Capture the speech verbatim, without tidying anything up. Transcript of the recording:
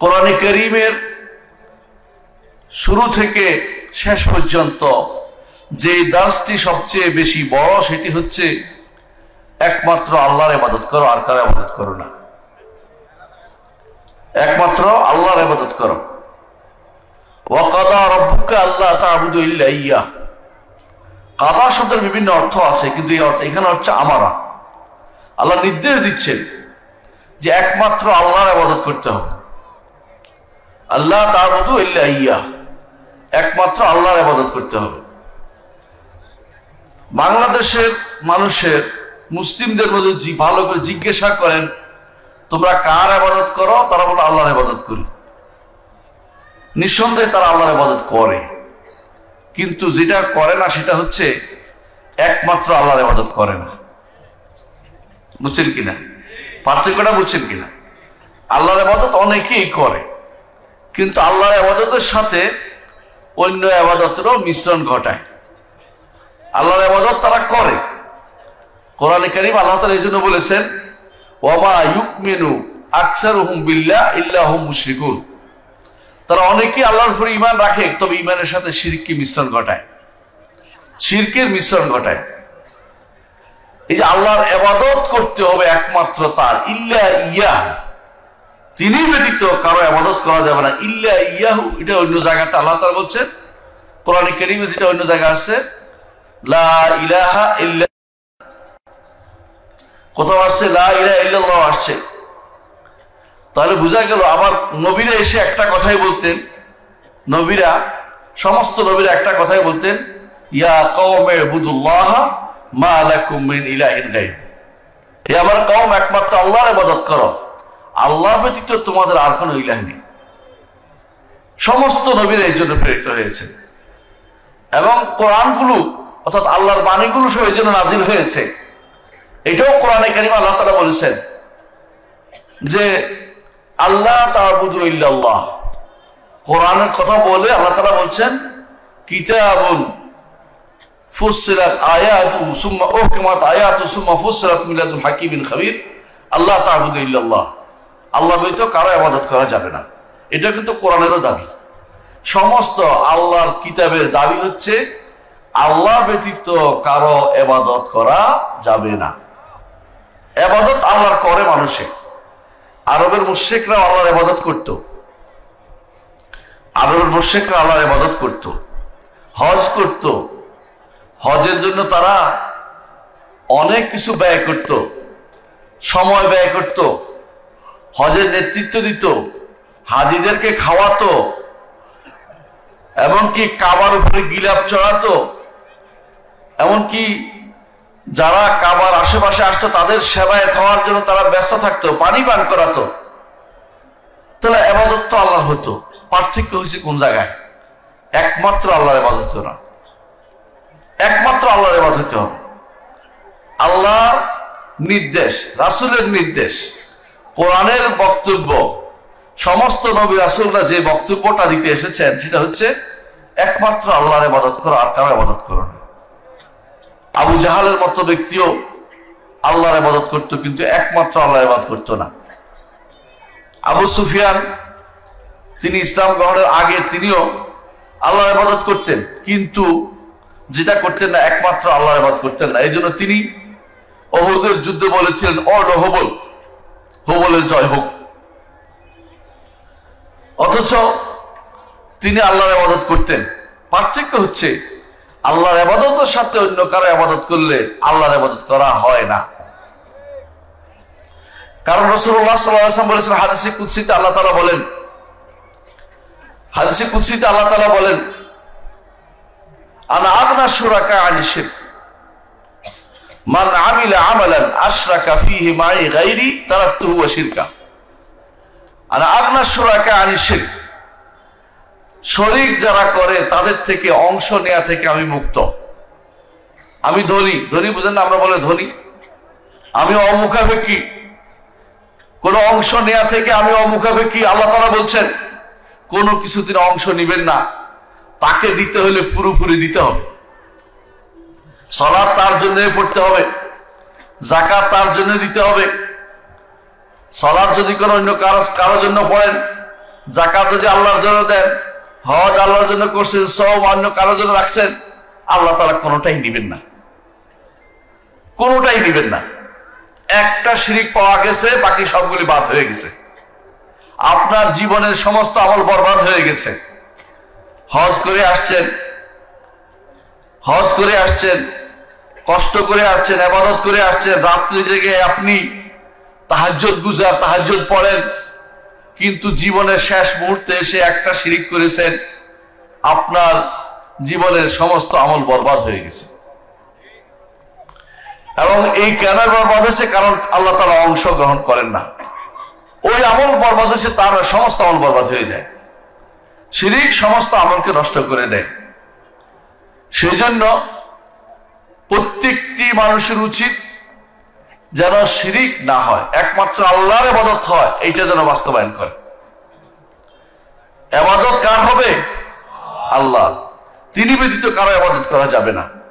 কোরআনে কারীমের শুরু থেকে শেষ পর্যন্ত যে দাসটি সবচেয়ে বেশি বড় সেটি হচ্ছে একমাত্র আল্লাহর ইবাদত করো, আর কারো ইবাদত করো না। একমাত্র আল্লাহর ইবাদত করো। ওয়া কাদা রাব্বুকা আল্লা তা'বুদু ইল্লা ইয়্যাহ। কাদা শব্দের বিভিন্ন অর্থ আছে, কিন্তু এই অর্থ এখানে হচ্ছে আমারা। আল্লাহ নির্দেশ দিচ্ছেন যে একমাত্র আল্লাহর ইবাদত করতে হবে। আল্লাহ তা'বুদু ইল্লা ইয়্যাহ, একমাত্র আল্লাহর ইবাদত করতে হবে। বাংলাদেশের মানুষের মুসলিমদের মধ্যে ভালো করে জিজ্ঞাসা করেন তোমরা কার ইবাদত করো, তারা বলে আল্লাহর ইবাদত করি। নিঃসন্দেহে তারা আল্লাহর ইবাদত করে, কিন্তু যেটা করে না সেটা হচ্ছে একমাত্র আল্লাহর ইবাদত করে না। বুঝছেন কিনা? পার্থক্যটা বুঝছেন কিনা? আল্লাহর ইবাদত অনেকেই করে, কিন্তু আল্লাহর ইবাদতের সাথে অন্য ইবাদতেরও মিশ্রণ ঘটায়। আল্লাহর ইবাদত তারা করে। কোরআনে কারীম আল্লাহ তাআলা এই জন্য বলেছেন ওয়ামা ইউমিনু আকসারুহুম বিল্লাহ ইল্লা হুম মুশরিকুন। তারা অনেকেই আল্লাহর উপর ঈমান রাখে, তবে ঈমানের সাথে শিরকি মিশ্রণ ঘটায়, শিরকের মিশ্রণ ঘটায়। এই যে আল্লাহর ইবাদত করতে হবে একমাত্র তার, ইল্লা ইয়্যাহ, তিনি ব্যতীত কারো ইবাদত করা যাবে না। ইল্লা ইয়্যাহু, এটা অন্য জায়গাতে আল্লাহ তাআলা বলছেন। কোরআনে কারীমে যেটা অন্য জায়গায় আছে লা ইলাহা ইল্লা, কোথাও আসছে লা ইলাহা ইল্লাল্লাহ আসছে। তাহলে বোঝা গেল আবার নবীরা এসে একটা কথাই বলতেন, নবীরা সমস্ত নবীরা একটা কথাই বলতেন, ইয়া কওমে ইবুদুল্লাহ মা লাকুম মিন ইলাহিন গায়রু। হে আমার কওম, একমাত্র আল্লাহর ইবাদত করো, আল্লাহ ব্যতীত তোমাদের আর কোনো ইলাহ নেই। সমস্ত নবীরা এই জন্য প্রেরিত হয়েছে, এবং কোরআনগুলো অর্থাৎ আল্লাহর বাণীগুলো সব এই জন্য নাজিল হয়েছে। এটাও কোরআনে কারীমে আল্লাহ তাআলা বলেছেন যে আল্লাহ তা'বুদু ইল্লাল্লাহ। কোরআনের কথা বলে আল্লাহ তাআলা বলছেন কিতাবুন ফুসসিলাত আয়াতু সুম্মা উহকিমাত আয়াতু সুম্মা ফুসসিলাত মিন লাদুন হাকীমিন খাবীর। আল্লাহ তা'বুদু ইল্লাল্লাহ, আল্লাহ ব্যতীত কারো ইবাদত করা যাবে না। এটা কিন্তু কোরআনেরও দাবি। সমস্ত আল্লাহর কিতাবের দাবি হচ্ছে আল্লাহ ব্যতীত কারো ইবাদত করা যাবে না। ইবাদত আল্লাহর করে মানুষে। আরবের মুশরিকরা আল্লাহর ইবাদত করত, আরবের মুশরিকরা আল্লাহর ইবাদত করত, হজ করত। হজের জন্য তারা অনেক কিছু ব্যয় করত, সময় ব্যয় করত, হজের নেতৃত্ব দিত, হাজিদেরকে খাওয়াতো, এমনকি কাবার উপরে গিলাপ চড়াতো, এমনকি যারা কাবার আশেপাশে আসতো তাদের সেবায় থাকার জন্য তারা ব্যস্ত থাকতো, পানি পান করাতো। তাহলে ইবাদত তো আল্লাহ হতো। পার্থক্য হয়েছে কোন জায়গায়? একমাত্র আল্লাহর ইবাদত হতো না, একমাত্র আল্লাহর ইবাদত হতে হবে। আল্লাহর নির্দেশ, রাসূলের নির্দেশ, কোরআনের বক্তব্য, সমস্ত নবী রাসূলরা যে বক্তব্যটা দিতে এসেছেন সেটা হচ্ছে একমাত্র আল্লাহর ইবাদত করো, আর কারো ইবাদত করো না। আবু জাহালের মতো ব্যক্তিও আল্লাহর ইবাদত করত, কিন্তু একমাত্র আল্লাহর ইবাদত করত না। আবু সুফিয়ান, তিনি ইসলাম গ্রহণের আগে তিনিও আল্লাহর ইবাদত করতেন, কিন্তু যেটা করতেন না একমাত্র আল্লাহর ইবাদত করতেন না। এই জন্য তিনি উহুদের যুদ্ধে বলেছিলেন অল হবল, হবলের জয় হোক। অথচ তিনি আল্লাহর ইবাদত করতেন। পার্থক্য হচ্ছে আল্লাহর ইবাদতের সাথে অন্য কারো ইবাদত করলে আল্লাহর ইবাদত করা হয় না। কারণ রাসূলুল্লাহ সাল্লাল্লাহু আলাইহি ওয়াসাল্লাম বলেছেন হাদিসে কুদসিতে আল্লাহ তাআলা বলেন, হাদিসে কুদসিতে আল্লাহ তাআলা বলেন আনা আগনা শুরাকা আনিশ শিরক মান আমিলা আমালান আশরাকা ফীহি মাই গায়রি তারাকতুহু ওয়া শিরকা। আনা আগনা শুরাকা আনিশ শিরক, শরীক যারা করে তাদের থেকে অংশ নেয়া থেকে আমি মুক্ত। আমি ধনী, ধনী বুঝেন না? আমরা বলে ধনী, আমি অমুখাপেক্ষী, কোন অংশ নেয়া থেকে আমি অমুখাপেক্ষী। আল্লাহ তাআলা বলছেন কোনো কিছু তিনি অংশ নিবেন না, তাকে দিতে হলে পুরোপুরি দিতে হবে। সালাত তার জন্য পড়তে হবে, যাকাত তার জন্য দিতে হবে। সালাত যদি কোনো অন্য কারো কারোর জন্য পড়েন যাকাত যদি আল্লাহর জন্য দেন, হজ আল্লাহর জন্য করছেন, সওম অন্য কারোর জন্য রাখছেন, আল্লাহ তাআলা কোনোটাই নিবেন না, কোনোটাই নিবেন না। একটা শিরিক পাওয়া গেছে, বাকি সবগুলি বাদ হয়ে গেছে। আপনার জীবনের সমস্ত আমল বরবাদ হয়ে গেছে। হজ করে আসছেন, হজ করে আসছেন, কষ্ট করে আসছেন, ইবাদত করে আসছেন, রাত্রি জেগে আপনি তাহাজ্জুদ গুজার, তাহাজ্জুদ পড়েন, কিন্তু জীবনের শেষ মুহূর্তে এসে একটা শিরিক করেছেন, আপনার জীবনের সমস্ত আমল বরবাদ হয়ে গেছে। এবং এই কেন বরবাদ হয়েছে? কারণ আল্লাহ তাআলা অংশ গ্রহণ করেন না। ওই আমল বরবাদ হয়েছে, তার সমস্ত আমল বরবাদ হয়ে যায়। শিরিক সমস্ত আমলকে নষ্ট করে দেয়। সেই জন্য প্রত্যেকটি মানুষের উচিত যেন শিরিক না হয়, একমাত্র আল্লাহর ইবাদত হয়, এইটা যেন বাস্তবায়ন করে। ইবাদত কার হবে? আল্লাহ। তিনি ব্যতীত কারো ইবাদত করা যাবে না।